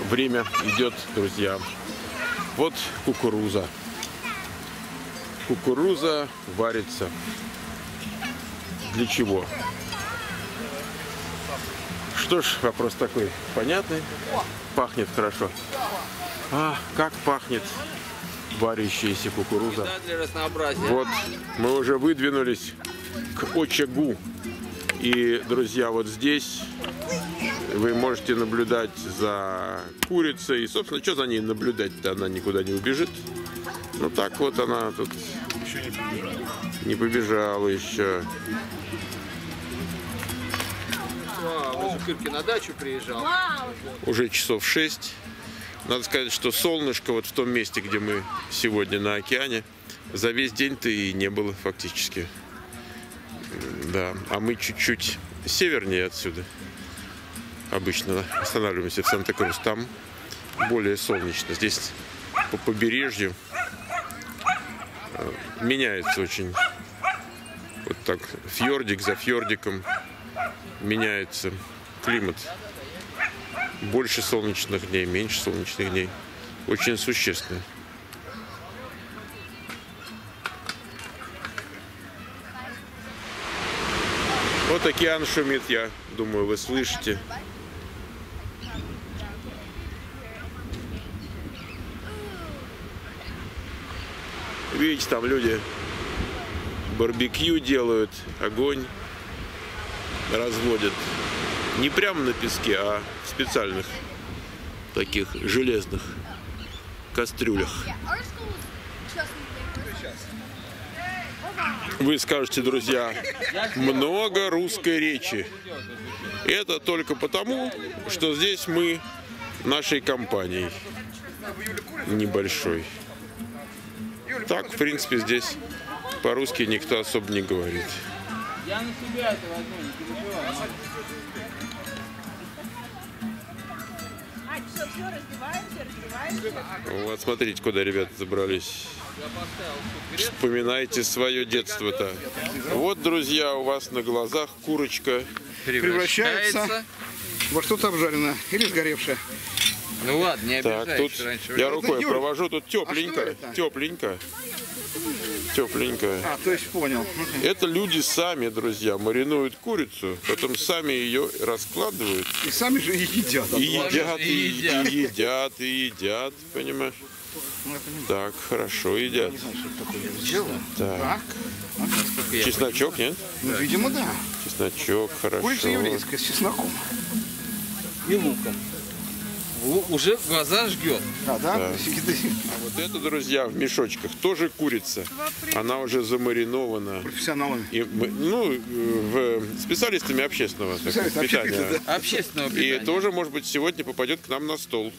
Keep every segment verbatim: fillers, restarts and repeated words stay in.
время идет, друзья. Вот кукуруза. Кукуруза варится. Для чего? Что ж, вопрос такой понятный. Пахнет хорошо. А, как пахнет варящаяся кукуруза. Для разнообразия. Вот, мы уже выдвинулись к очагу. И, друзья, вот здесь вы можете наблюдать за курицей. И, собственно, что за ней наблюдать-то? Она никуда не убежит. Ну, так вот она тут еще не побежала. Не побежала еще. Вау, Жукирки на дачу приезжал. Уже часов шесть. Надо сказать, что солнышко вот в том месте, где мы сегодня на океане, за весь день-то и не было фактически. Да, а мы чуть-чуть севернее отсюда. Обычно останавливаемся в Санта-Крус. Там более солнечно. Здесь по побережью меняется очень. Вот так фьордик за фьордиком меняется климат. Больше солнечных дней, меньше солнечных дней. Очень существенно. Вот океан шумит, я думаю, вы слышите. Видите, там люди барбекю делают, огонь разводят. Не прямо на песке, а в специальных таких железных кастрюлях. Вы скажете, друзья, много русской речи. Это только потому, что здесь мы нашей компанией небольшой. Так, в принципе, здесь по-русски никто особо не говорит. Я на себя это возьму, не переживай. Вот смотрите, куда ребята забрались. Вспоминайте свое детство-то. Вот, друзья, у вас на глазах курочка превращается во что-то обжаренное или сгоревшее. Ну ладно, не так, тут раньше. Я рукой Юр, провожу, тут тепленько, а тепленько, тепленько. А, то есть понял. Это люди сами, друзья, маринуют курицу, потом сами ее раскладывают. И сами же и едят. И едят, и и, едят. и едят, и едят, понимаешь? Так, хорошо едят. Не знаю, что это такое я сделал. Так. Я Чесночок, нет? Ну, видимо, да. Чесночок, хорошо. Курица еврейская с чесноком. И луком. Лу- Уже глаза жгет. А, да? Да. А вот это, друзья, в мешочках тоже курица. Она уже замаринована. Профессионалами. И мы, ну, в, специалистами общественного так сказать, Специалисты питания. общепита, да. Общественного И питания. тоже, может быть, сегодня попадет к нам на стол.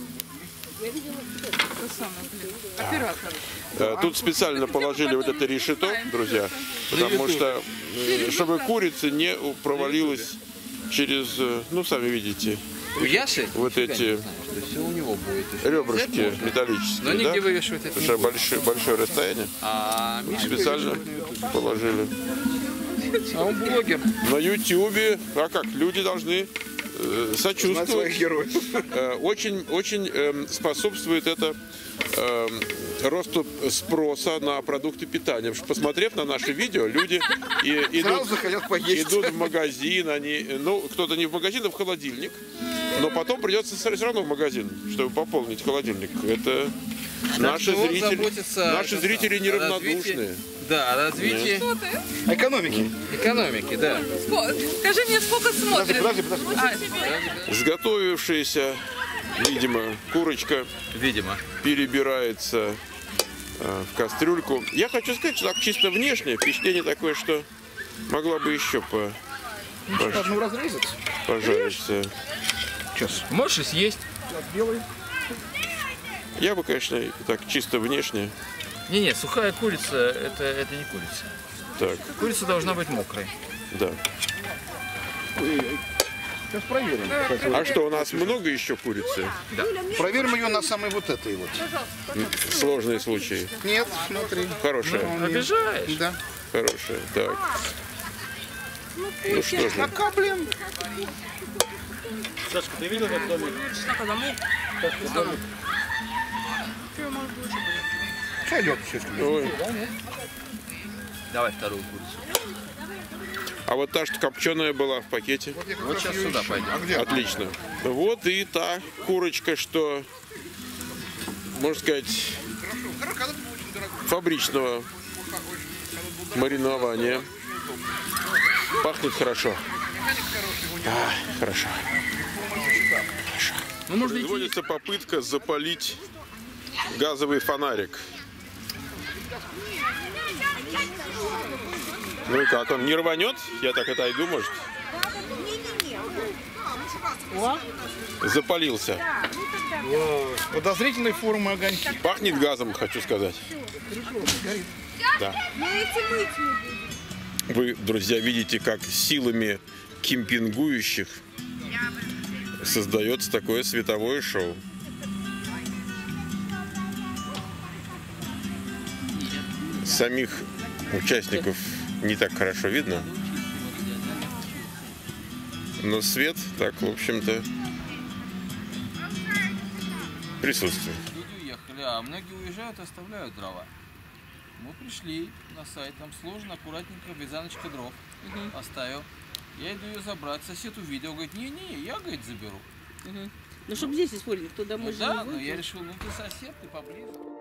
Оператор. Э, Тут специально положили вот это решето, друзья, потому что, э, чтобы курица не провалилась через, э, ну, сами видите, У Яши? вот Нифига эти не знаю, что все у него будет. ребрышки металлические, Но нигде да? вывешивать это Потому не что будет. большое, большое расстояние А Миша специально положили. А он блогер. На ютубе, а как, люди должны э, Знать сочувствовать. своих героев. Э, Очень, очень эм, способствует это эм, росту спроса на продукты питания. Потому что, посмотрев на наши видео, люди и, Сразу идут, захотят поесть. идут в магазин, они, ну, кто-то не в магазин, а в холодильник. Но потом придется все равно в магазин, чтобы пополнить холодильник. Это наши что он зрители, заботится наши о- зрители о неравнодушные. развитии- Да, о развитии Экономики. экономики, да. Скажи мне, сколько Подожди, смотрит? подожди, подожди. А, Сготовившаяся, видимо, курочка Видимо. перебирается э, в кастрюльку. Я хочу сказать, что так чисто внешне впечатление такое, что могла бы еще по, по- Одну разрезать. пожариться. Сейчас. Можешь и съесть. Белый. Я бы, конечно, так чисто внешне. Не-не, сухая курица это, это не курица. Так, Курица должна быть мокрой. да. Сейчас проверим. А что, у нас много еще курицы? Проверим ее на самой вот этой вот. Сложные случаи. Нет, смотри. Хорошая, Он не- Обижаешь? Да. хорошая. Так. Ну что же. Пока, блин. Сашка, ты видел этот домик? Сойдет все. Ой. Давай вторую курицу. А вот та, что копченая была в пакете. Вот сейчас сюда пойдем. А где? Отлично. Вот и та курочка, что, можно сказать, фабричного маринования. Пахнет хорошо. А, хорошо. Хорошо. Ну, можно идти. Производится попытка запалить газовый фонарик. Ну и как, он не рванет? Я так отойду, может? Запалился. Подозрительной формы огоньки. Пахнет газом, хочу сказать. Да. Вы, друзья, видите, как силами кемпингующих создается такое световое шоу. Самих участников не так хорошо видно, но свет так, в общем-то, присутствует. Люди уехали, а многие уезжают и оставляют дрова. Мы пришли на сайт, там сложно, аккуратненько, вязаночка дров оставил. Я иду ее забрать, сосед увидел, говорит, не-не, я, говорит, заберу. Ну, чтобы здесь использовать, то домой Ну же да, не но будет. я решил, ну ты сосед, ты поближе.